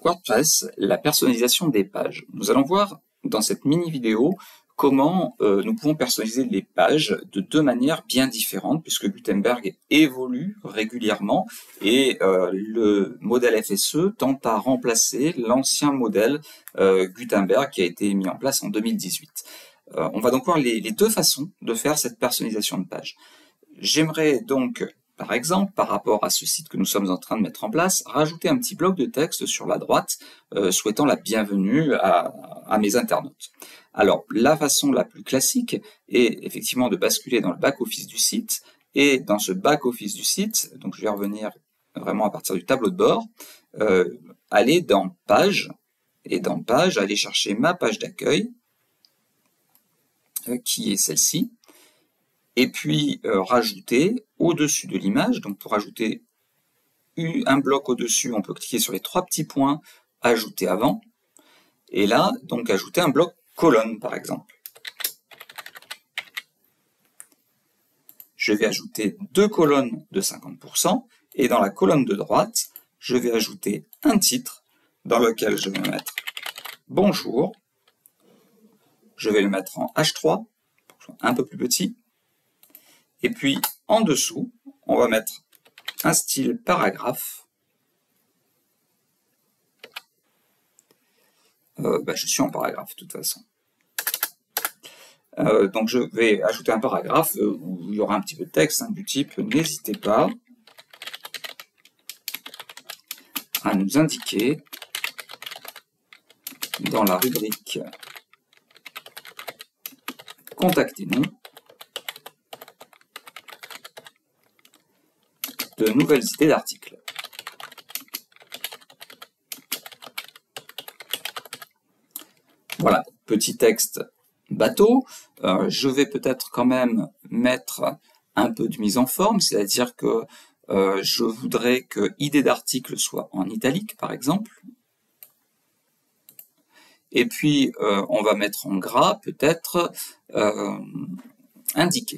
WordPress, la personnalisation des pages. Nous allons voir dans cette mini-vidéo comment nous pouvons personnaliser les pages de deux manières bien différentes, puisque Gutenberg évolue régulièrement et le modèle FSE tente à remplacer l'ancien modèle Gutenberg qui a été mis en place en 2018. On va donc voir les deux façons de faire cette personnalisation de page. J'aimerais donc, par exemple, par rapport à ce site que nous sommes en train de mettre en place, rajouter un petit bloc de texte sur la droite, souhaitant la bienvenue à mes internautes. Alors, la façon la plus classique est effectivement de basculer dans le back-office du site, et dans ce back-office du site, donc je vais revenir vraiment à partir du tableau de bord, aller dans Page, et dans Page, aller chercher ma page d'accueil, qui est celle-ci, et puis rajouter au-dessus de l'image. Donc pour ajouter un bloc au-dessus, on peut cliquer sur les trois petits points, ajouter avant, et là, donc ajouter un bloc colonne par exemple. Je vais ajouter deux colonnes de 50%, et dans la colonne de droite, je vais ajouter un titre dans lequel je vais mettre bonjour. Je vais le mettre en H3, un peu plus petit. Et puis, en dessous, on va mettre un style paragraphe. Je suis en paragraphe, de toute façon. Donc, je vais ajouter un paragraphe où il y aura un petit peu de texte, du type « N'hésitez pas à nous indiquer dans la rubrique « Contactez-nous » de nouvelles idées d'articles. Voilà, petit texte bateau. Je vais peut-être quand même mettre un peu de mise en forme, c'est-à-dire que je voudrais que idée d'article soit en italique, par exemple. Et puis, on va mettre en gras, peut-être, indiqué.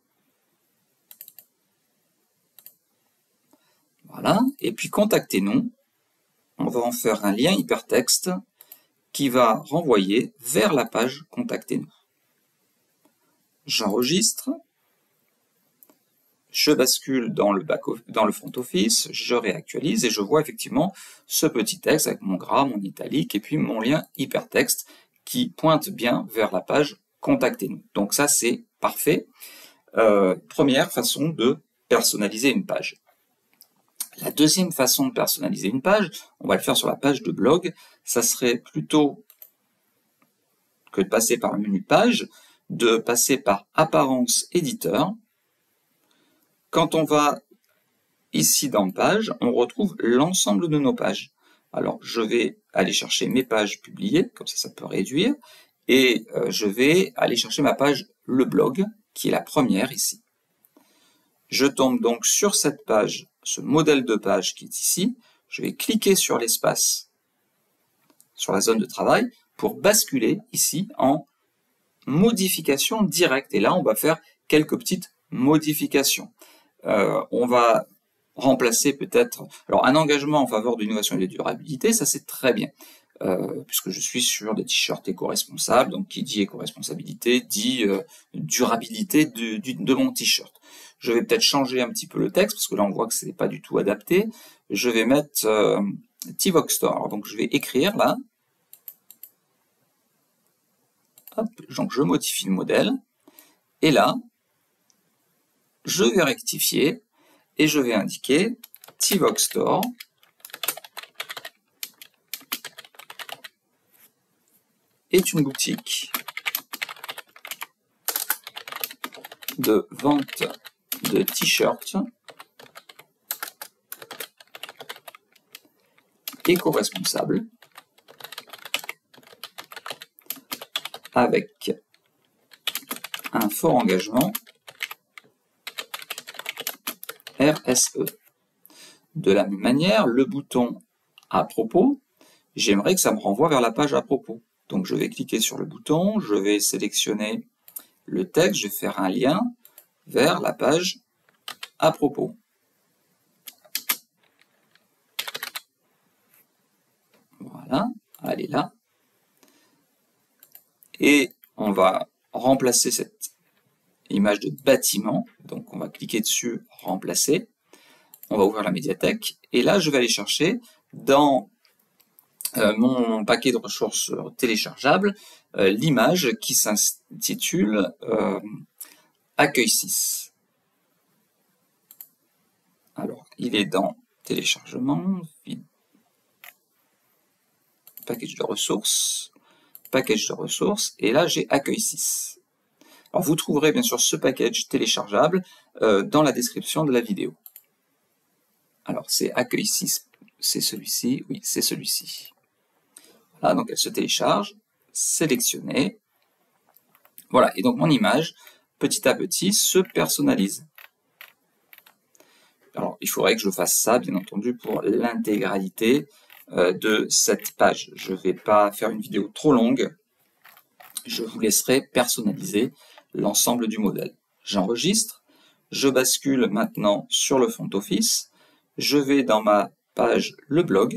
Voilà, et puis contactez-nous, on va en faire un lien hypertexte qui va renvoyer vers la page contactez-nous. J'enregistre, je bascule dans le front office, je réactualise et je vois effectivement ce petit texte avec mon gras, mon italique et puis mon lien hypertexte qui pointe bien vers la page contactez-nous. Donc ça c'est parfait. Première façon de personnaliser une page. La deuxième façon de personnaliser une page, on va le faire sur la page de blog, ça serait plutôt que de passer par le menu page, de passer par apparence éditeur. Quand on va ici dans page, on retrouve l'ensemble de nos pages. Alors je vais aller chercher mes pages publiées, comme ça peut réduire, et je vais aller chercher ma page le blog, qui est la première ici. Je tombe donc sur cette page, ce modèle de page qui est ici. Je vais cliquer sur l'espace, sur la zone de travail, pour basculer ici en modification directe. Et là, on va faire quelques petites modifications. On va remplacer peut-être... Alors, un engagement en faveur de l'innovation et de la durabilité, ça c'est très bien. Puisque je suis sur des t-shirts éco-responsables, donc qui dit éco-responsabilité dit durabilité de mon t-shirt. Je vais peut-être changer un petit peu le texte, parce que là on voit que ce n'est pas du tout adapté. Je vais mettre T-Vox Store. Alors, donc je vais écrire là. Hop, donc je modifie le modèle. Et là, je vais rectifier et je vais indiquer T-Vox Store. Est une boutique de vente de t-shirts éco-responsables avec un fort engagement RSE. De la même manière, le bouton à propos, j'aimerais que ça me renvoie vers la page à propos. Donc je vais cliquer sur le bouton, je vais sélectionner le texte, je vais faire un lien vers la page à propos. et on va remplacer cette image de bâtiment. Donc on va cliquer dessus, remplacer. On va ouvrir la médiathèque et là je vais aller chercher dans mon paquet de ressources téléchargeables l'image qui s'intitule Accueil 6. Alors il est dans téléchargement, package de ressources, et là j'ai Accueil 6. Alors vous trouverez bien sûr ce package téléchargeable dans la description de la vidéo. Alors c'est Accueil 6, c'est celui-ci, oui c'est celui-ci. Voilà, donc elle se télécharge, sélectionnée. Voilà, et donc mon image, petit à petit, se personnalise. Alors il faudrait que je fasse ça, bien entendu, pour l'intégralité de cette page. Je ne vais pas faire une vidéo trop longue, je vous laisserai personnaliser l'ensemble du modèle. J'enregistre, je bascule maintenant sur le front office, je vais dans ma page le blog,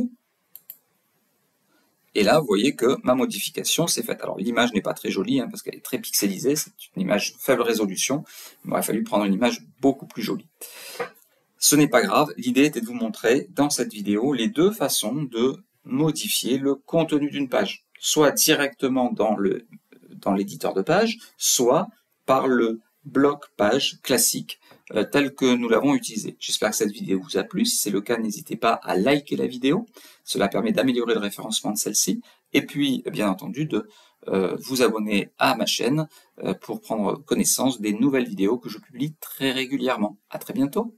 et là vous voyez que ma modification s'est faite. Alors l'image n'est pas très jolie parce qu'elle est très pixelisée, c'est une image faible résolution, il m'aurait fallu prendre une image beaucoup plus jolie. Ce n'est pas grave, l'idée était de vous montrer dans cette vidéo les deux façons de modifier le contenu d'une page, soit directement dans l'éditeur de page, soit par le bloc page classique tel que nous l'avons utilisé. J'espère que cette vidéo vous a plu. Si c'est le cas, n'hésitez pas à liker la vidéo. Cela permet d'améliorer le référencement de celle-ci. Et puis, bien entendu, de vous abonner à ma chaîne pour prendre connaissance des nouvelles vidéos que je publie très régulièrement. À très bientôt.